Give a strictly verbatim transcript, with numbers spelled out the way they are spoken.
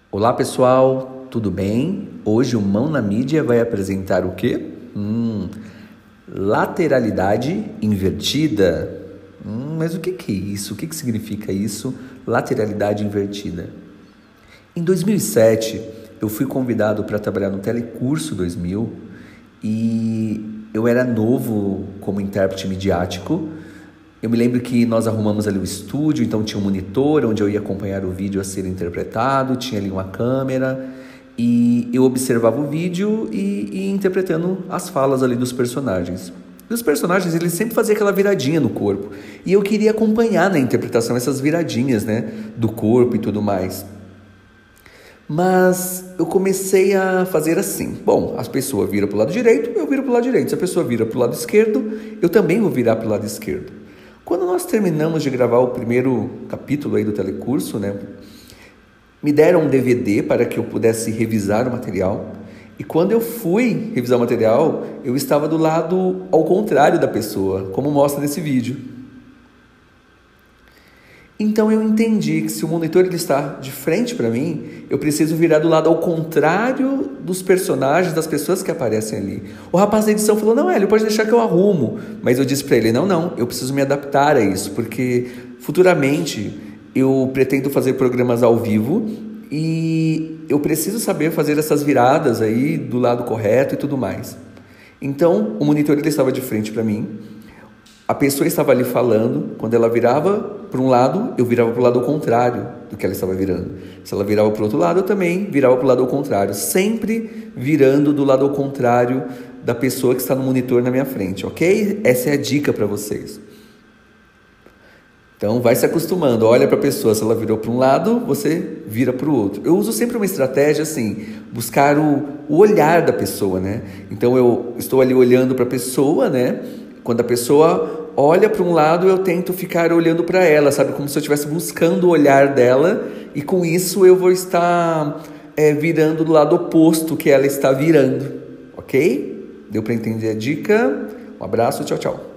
Olá pessoal, tudo bem? Hoje o Mão na Mídia vai apresentar o quê? Hum, lateralidade invertida. Hum, mas o que, que é isso? O que, que significa isso? Lateralidade invertida. Em dois mil e sete, eu fui convidado para trabalhar no Telecurso dois mil e eu era novo como intérprete midiático. Eu me lembro que nós arrumamos ali o estúdio, então tinha um monitor onde eu ia acompanhar o vídeo a ser interpretado, tinha ali uma câmera e eu observava o vídeo e ia interpretando as falas ali dos personagens. E os personagens, eles sempre faziam aquela viradinha no corpo e eu queria acompanhar na interpretação essas viradinhas, né, do corpo e tudo mais. Mas eu comecei a fazer assim. Bom, as pessoas viram para o lado direito, eu viro para o lado direito. Se a pessoa vira para o lado esquerdo, eu também vou virar para o lado esquerdo. Quando nós terminamos de gravar o primeiro capítulo aí do Telecurso, né, me deram um D V D para que eu pudesse revisar o material. E quando eu fui revisar o material, eu estava do lado ao contrário da pessoa, como mostra nesse vídeo. Então eu entendi que se o monitor ele está de frente para mim, eu preciso virar do lado ao contrário dos personagens, das pessoas que aparecem ali. O rapaz da edição falou, não, Hélio, pode deixar que eu arrumo. Mas eu disse para ele, não, não, eu preciso me adaptar a isso, porque futuramente eu pretendo fazer programas ao vivo e eu preciso saber fazer essas viradas aí do lado correto e tudo mais. Então o monitor ele estava de frente para mim. A pessoa estava ali falando, quando ela virava para um lado, eu virava para o lado ao contrário do que ela estava virando. Se ela virava para o outro lado, eu também virava para o lado ao contrário, sempre virando do lado ao contrário da pessoa que está no monitor na minha frente, ok? Essa é a dica para vocês. Então, vai se acostumando, olha para a pessoa, se ela virou para um lado, você vira para o outro. Eu uso sempre uma estratégia assim, buscar o, o olhar da pessoa, né? Então, eu estou ali olhando para a pessoa, né? Quando a pessoa olha para um lado, eu tento ficar olhando para ela, sabe? Como se eu estivesse buscando o olhar dela e com isso eu vou estar é, virando do lado oposto que ela está virando, ok? Deu para entender a dica? Um abraço, tchau, tchau.